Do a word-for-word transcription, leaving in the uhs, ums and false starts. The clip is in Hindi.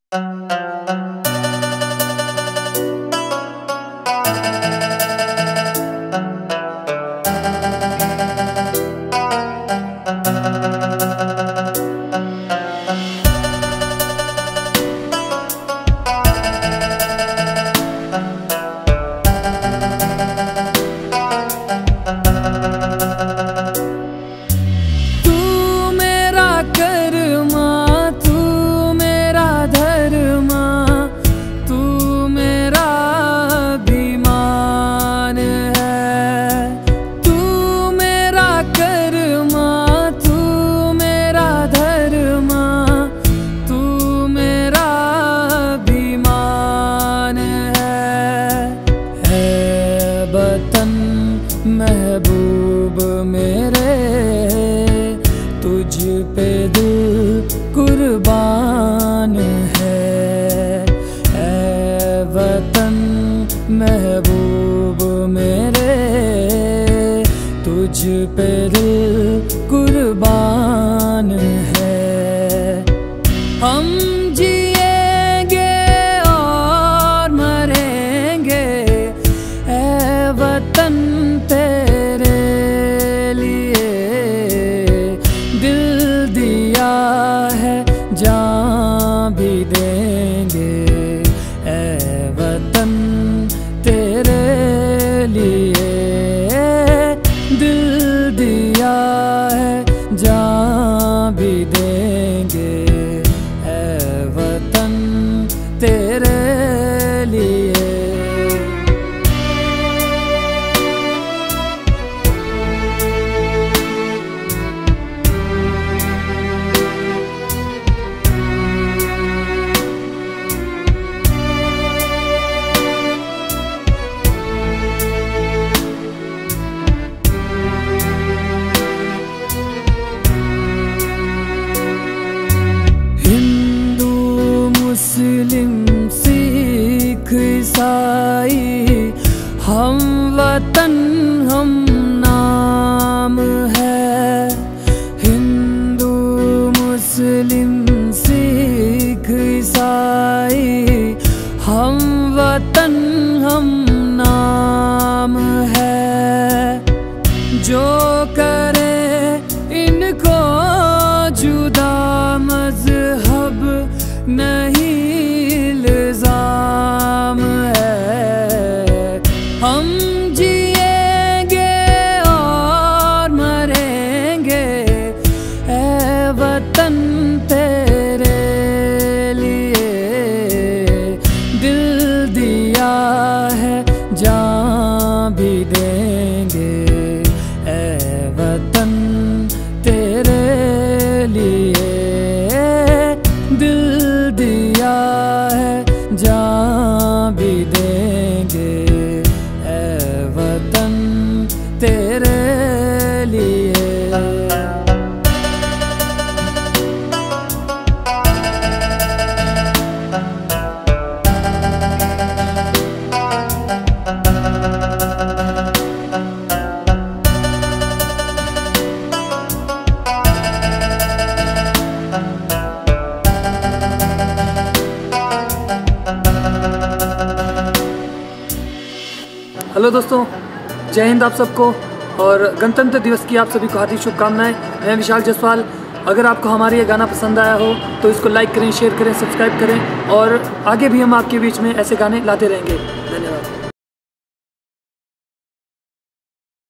महबूब मेरे तुझ पे दिल कुर्बान है। ऐ वतन महबूब मेरे तुझ पे दिल कुर्बान है। हम जिएंगे और मरेंगे ऐ वतन तेरे लिए। दिल दिया है जान भी देंगे ऐ वतन तेरे लिए। दिल दिया है जान भी देंगे ऐ वतन तेरे लिए। मुस्लिम सिख ईसाई हम वतन हम नाम है। हिंदू मुस्लिम सिख ईसाई हम वतन हम नाम है। जो करे इनको जुदा मजहब नहीं इल्जाम है। हम जिएंगे और मरेंगे ऐ वतन तेरे लिए। दिल दिया है जान भी देंगे ऐ वतन तेरे लिए। दिल दिया है जान भी देंगे ऐ वतन तेरे लिए। हेलो दोस्तों, जय हिंद आप सबको और गणतंत्र दिवस की आप सभी को हार्दिक शुभकामनाएं। मैं विशाल जायसवाल। अगर आपको हमारा ये गाना पसंद आया हो तो इसको लाइक करें, शेयर करें, सब्सक्राइब करें और आगे भी हम आपके बीच में ऐसे गाने लाते रहेंगे। धन्यवाद।